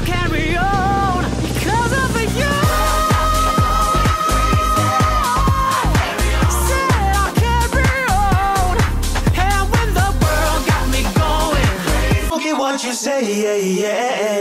carry on because of you. Said I'll carry on, and when the world got me going, forget what you say, yeah, yeah.